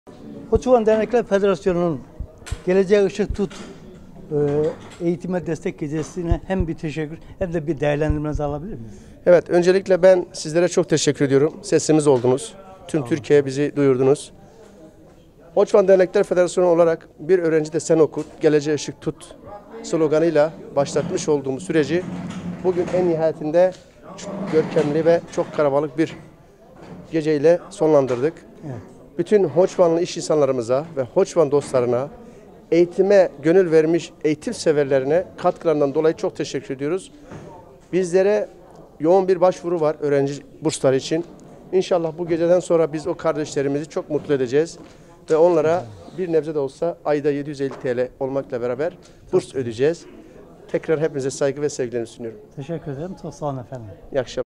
Koçovan Dernekler Federasyonu'nun Geleceğe Işık Tut eğitime destek gecesine hem bir teşekkür hem de bir değerlendirmenizi alabilir miyiz? Evet, öncelikle ben sizlere çok teşekkür ediyorum. Sesimiz oldunuz. Tüm Türkiye'ye bizi duyurdunuz. Koçovan Dernekler Federasyonu olarak bir öğrenci de sen okut, geleceğe ışık tut sloganıyla başlatmış olduğumuz süreci bugün en nihayetinde çok görkemli ve çok kalabalık bir geceyle sonlandırdık. Evet. Bütün Hoçvanlı iş insanlarımıza ve Hoçvan dostlarına, eğitime gönül vermiş eğitim severlerine katkılarından dolayı çok teşekkür ediyoruz. Bizlere yoğun bir başvuru var öğrenci bursları için. İnşallah bu geceden sonra biz o kardeşlerimizi çok mutlu edeceğiz. Ve onlara bir nebze de olsa ayda 750 TL olmakla beraber burs ödeyeceğiz. Tekrar hepinize saygı ve sevgilerimi sunuyorum. Teşekkür ederim. Çok sağ olun efendim. İyi akşamlar.